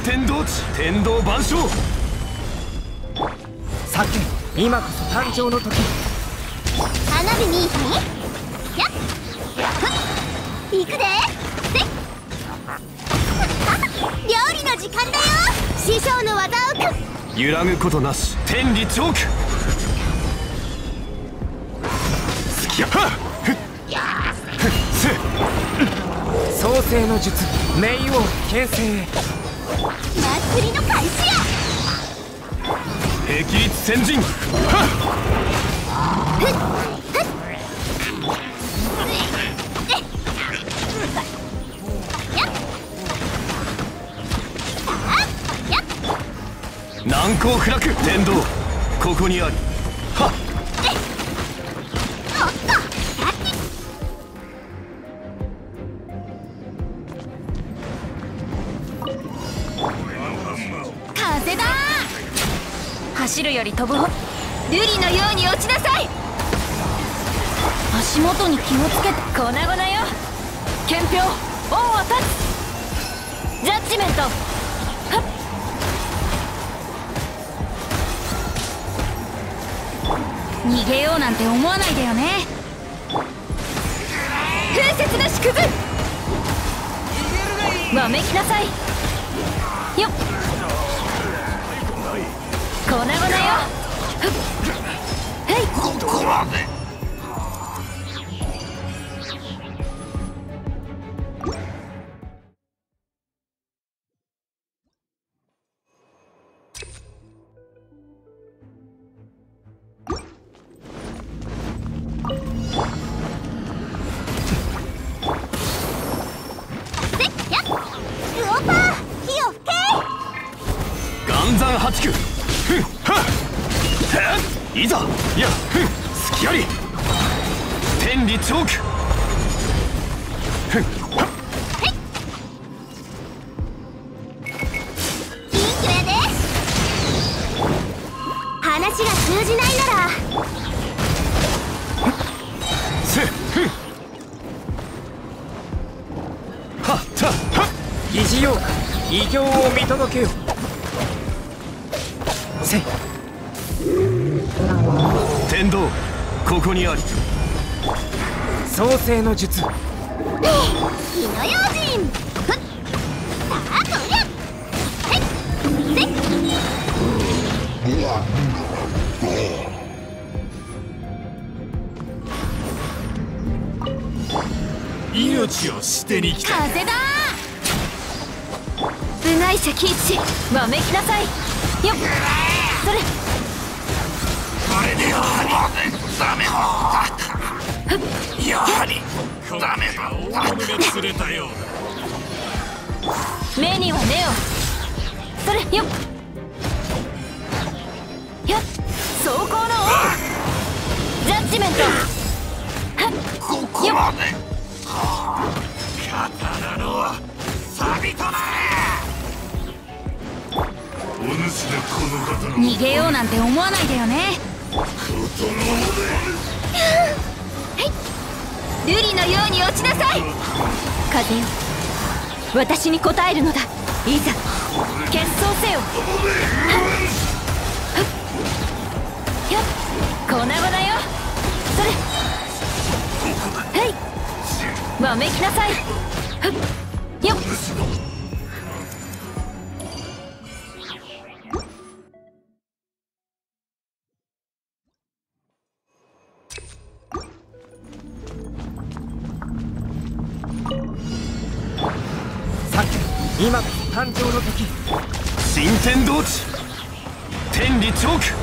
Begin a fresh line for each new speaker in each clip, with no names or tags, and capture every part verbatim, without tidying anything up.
天道地天道万象。
さて今こそ誕生の時。
花火にやっ行くで。料理の時間だよ。師匠の技をく
揺らぐことなし天理チョーク。スキヤハ
創世の術冥王牽制。
祭りの開始や。
霹靂先陣。難攻不落天道ここにあり。はっ
風だ。
走るより飛ぶ。
瑠璃のように落ちなさい。
足元に気をつけて。粉々よ。憲兵王は立つ。ジャッジメント。はっ逃げようなんて思わないでよね。
風雪の縮図。
わめきなさいよっ。粉々よ。はいここまで。
八九。ふんはっいざいやふん隙あり天理チョーク。ふんはっ
いい子やで。話が通じないなら
せふんはったはっ
疑似よう異形を見届けよ。せい
天道ここにあり。
創世の術
火の用心。ふっさあこりゃはいせっ
命を捨てに来た。
風だ。
部外者禁止。わめきなさいよっ。それ
これでやはりダメだ。やはりダメだ。大物が釣れたようだ。
目には目を。それよっよっ。走行の王ジャッジメント。はっ
ここまで。刀の錆となれ。お主でこの刀を
逃げようなんて思わないでよね。
瑠璃のように落ちなさい。
風よ私に応えるのだ。いざ決闘せよ。よっ粉々よ。それはいわめきなさいよっ。
さて今こそ誕生の時。
新天道地天理チョーク。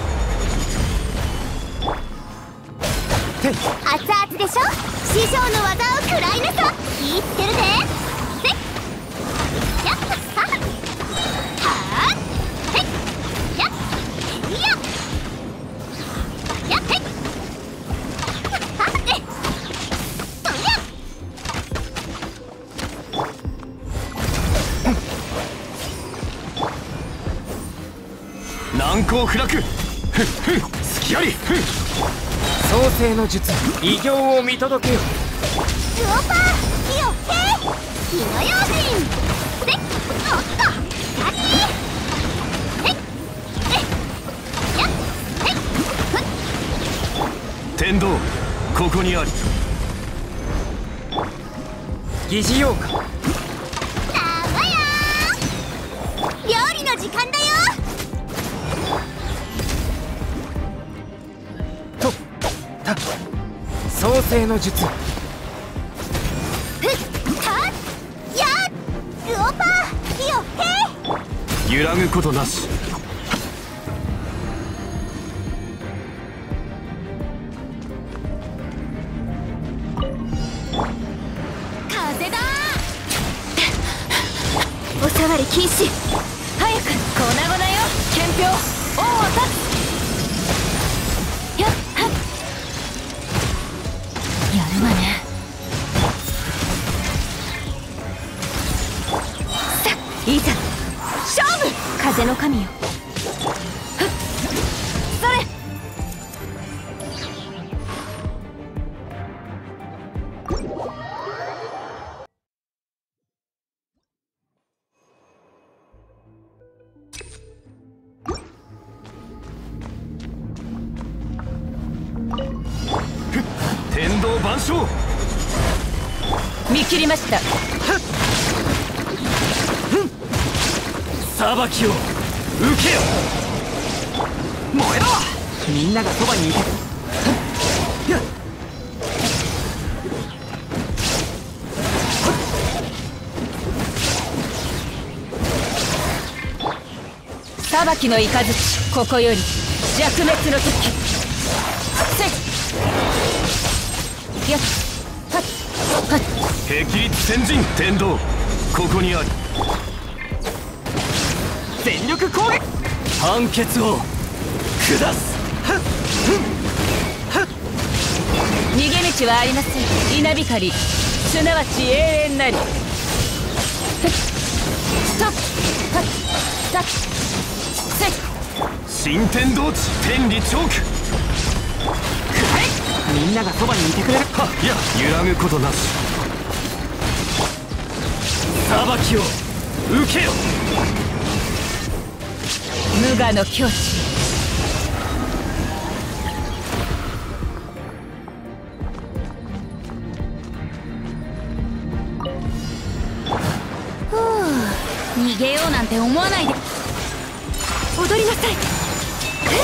熱々でしょ。師匠の技を食らいなさい。言ってるで。せっやっはっはっへっやっへいややっへっはっはっえとりゃ
難攻不落。ふんふん隙あり。ふん
創世の術異形を見届けよ。
ウオパー火を吹け。火の用心。せっおっとキャッチ。
天道ここにあり。
疑似用か。
だわやー、料理の時間だよ。
とた創世の術。
ふっはっやっグオパーヒヨヘイ。
揺らぐことなし。
風だー。おさわり禁止。
早く粉々よ。憲兵王を立つ。やっはっやるわね。さあいざ勝負。風の神よ。ふっそれ。
天道万象。
見切りました。
裁きを受けよ。燃えろ。
みんながそばにいて。
裁きの雷、ここより弱滅の時。せいやっはっはっ。
霹靂先陣。天道ここにあり。全力攻撃。判決を下す。
逃げ道はありません。稲光すなわち永遠なり。ふっとはっさっせい。
新天道地天理チョーク。
みんながそばにいてくれる。
はっいや揺らぐことなし。裁きを受けよ。
無我の境地。
ふう、逃げようなんて思わないで。踊りなさい。ふっ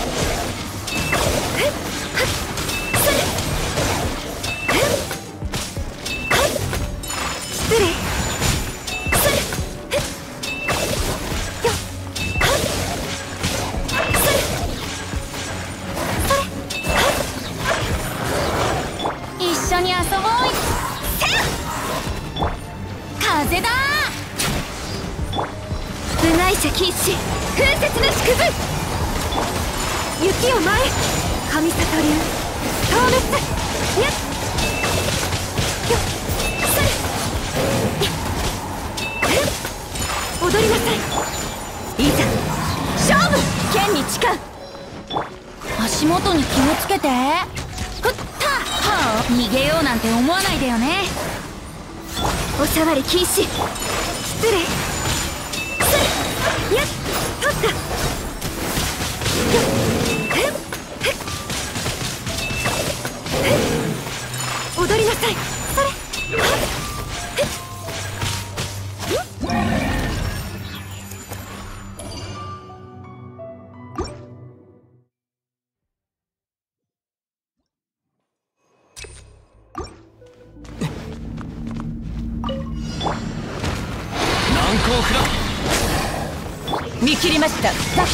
ふっはっそれ。ふっはっ失礼。それ。ふっよっはっそれ。それはっ一緒に遊ぼう。せや風だー。部外者禁止。風雪の縮図。雪を前。神里流透滅。やっよっそれ。やっふっ踊りなさい。いざ勝負。剣に誓う。足元に気をつけて。ふったはあ。逃げようなんて思わないでよね。おさわり禁止。失礼。それ。やっ取った。よっふっふっふっ踊りなさい。それ。はっふっ
難攻不落。
見切りました。さ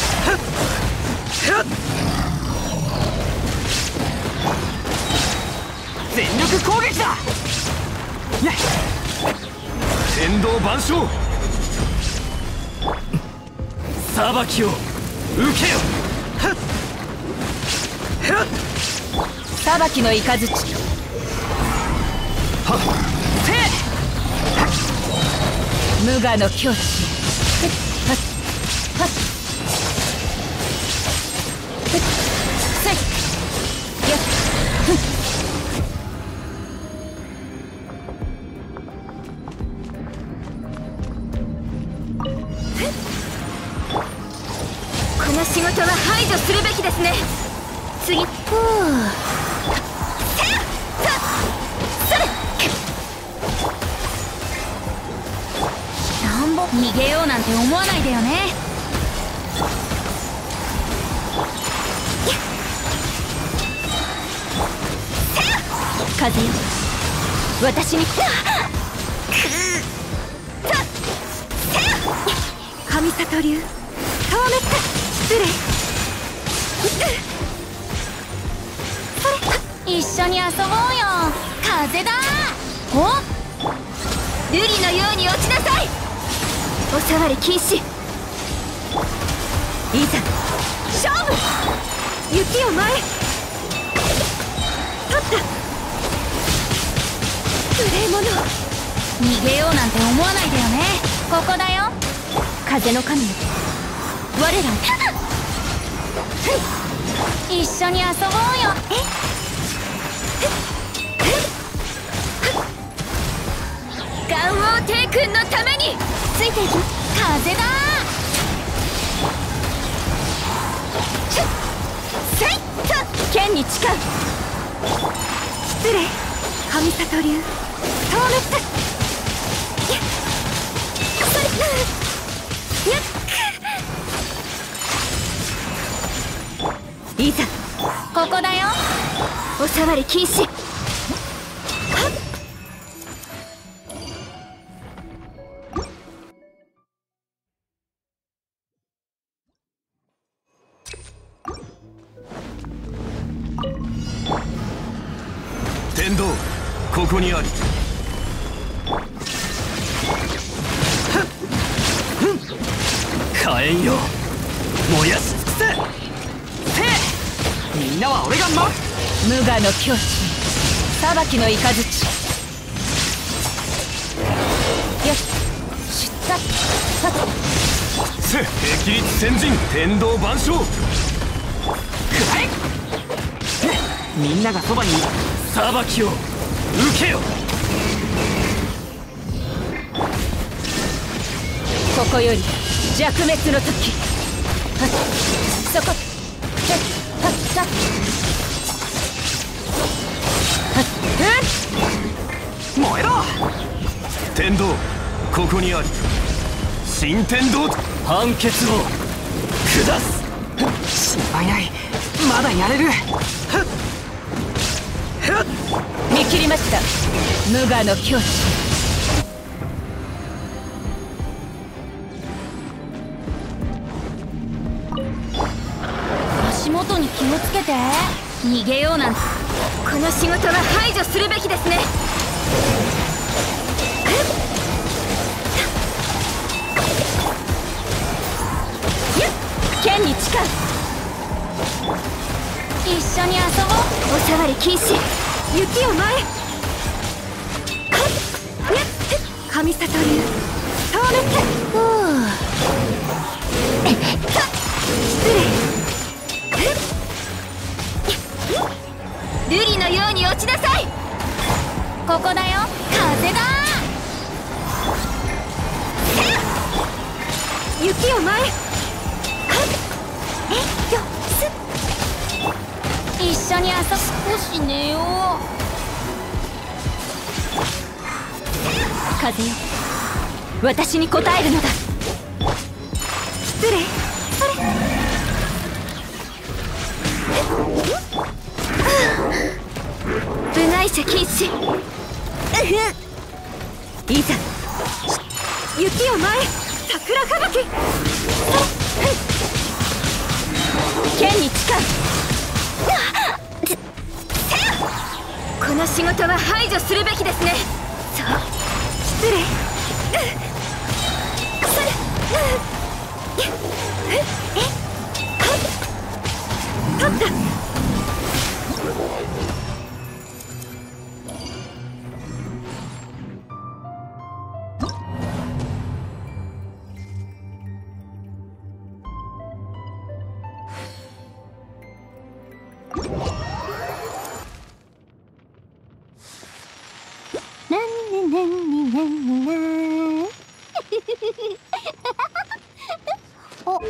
全力攻撃だ。やっ
天道万象。裁きを受けよ。
裁きの雷。
はっ
せ
無我の境地。ふっはっはっふっせいやっふっ。
この仕事は排除するべきですね。次。ふう
んぼ逃げようなんて思わないでよね。風よ、私に神里流透明化失礼。一緒に遊ぼうよ。風だ。お瑠璃のように落ちなさい。お触り禁止。いざ勝負。雪を前へ。取った。無礼者。逃げようなんて思わないでよね。ここだよ、風の神よ。我ら一緒に遊ぼうよ。ガンオー帝君のためについていく。風だ。せいっと剣に誓う。失礼。神里流透明化。それやっいざここだよ。お触り禁止。
天道ここにあり。火炎よ、燃やし尽くせ。みんなは俺が守る。
無我の境地、裁きの雷。よし、出立。さて
せ霹靂先陣、天道万象。くらえ。みんながそばにいる。裁きを受けよ。
ここより弱滅の時。はっそこ。はっはっはっはっ
燃えろ。天道ここにあり。新天道判決を下す。心配ない、まだやれる。
見切りました。無我の境地。足元に気をつけて。逃げようなんて。この仕事は排除するべきですね。剣に誓う。一緒に遊ぼう。お触り禁止。雪を前へ。神里流透明化。失礼。瑠璃のように落ちなさい。ここだよ、風だ。雪を前へ。えっとす一緒に遊ぶ。少し寝よう。風よ、私に応えるのだ。失礼。それ部外者禁止。いざ雪を前へ。桜吹雪。剣に誓う。この仕事は排除するべきですね。そう、失礼。それえ取った。
お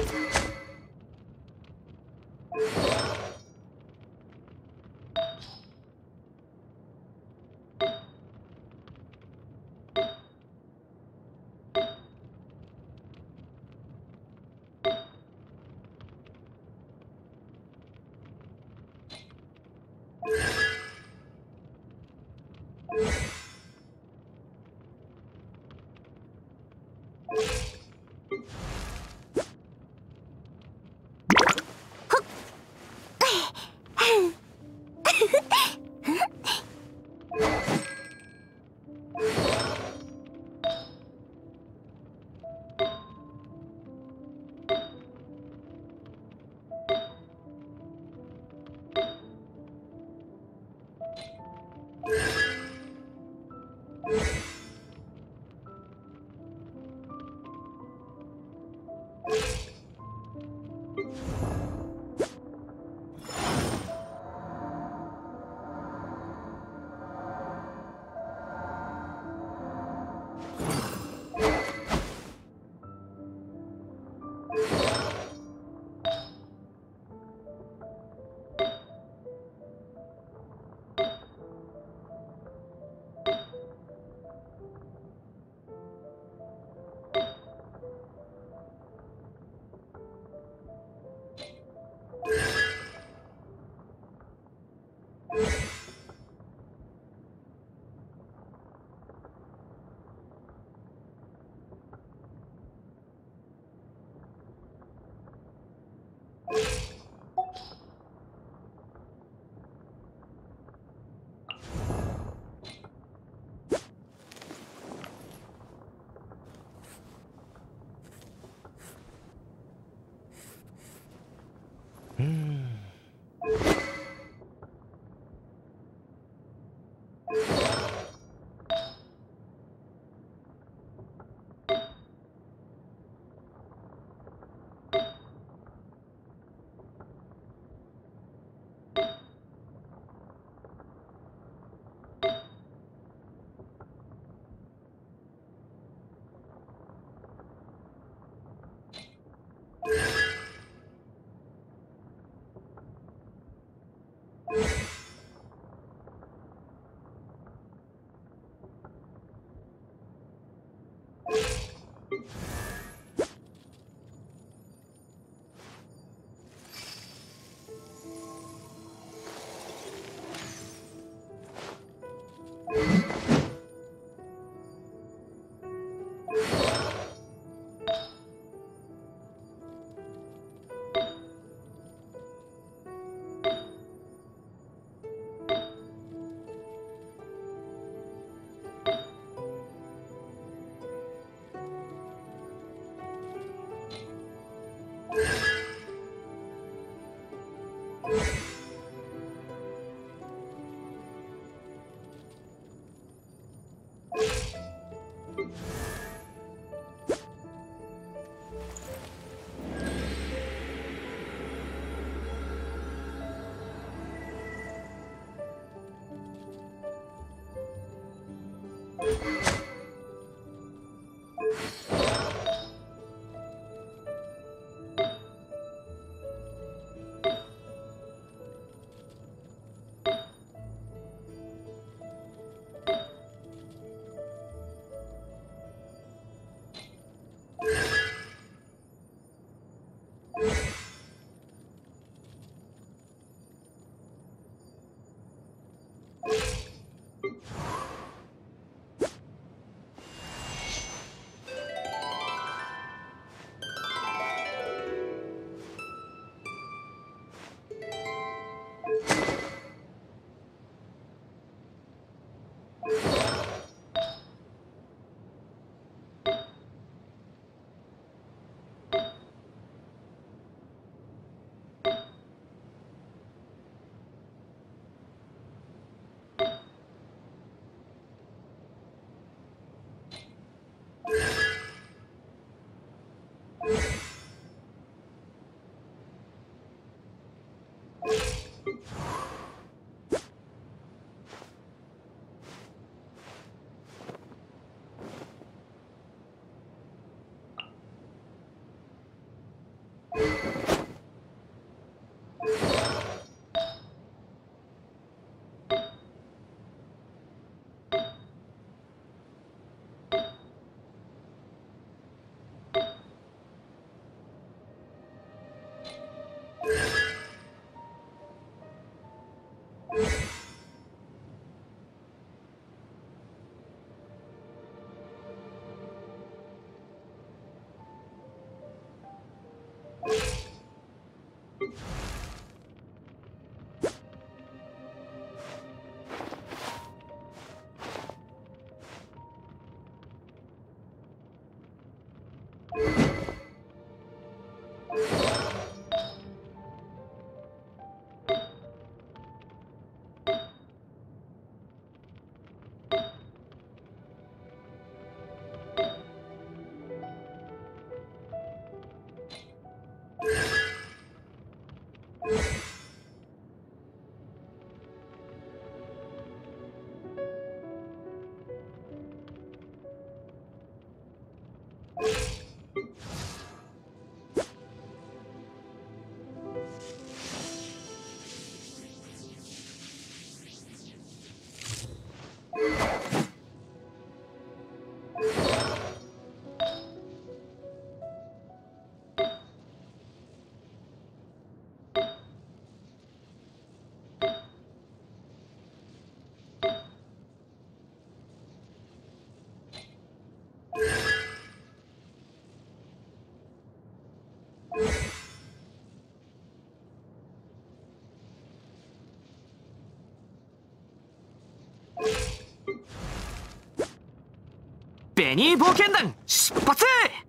ジェニー冒険団出発。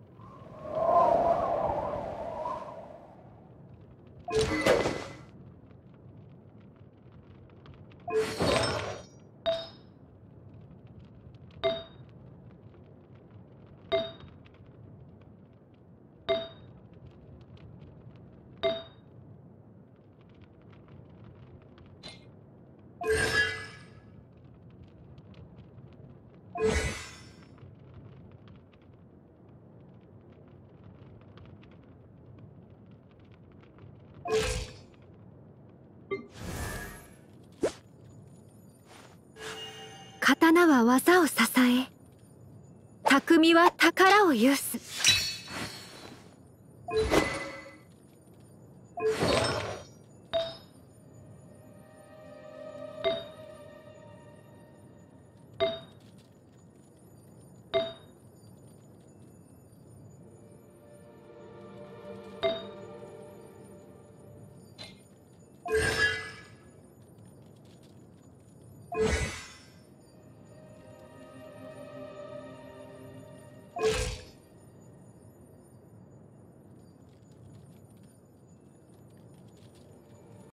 刀は技を支え、匠は宝を有す。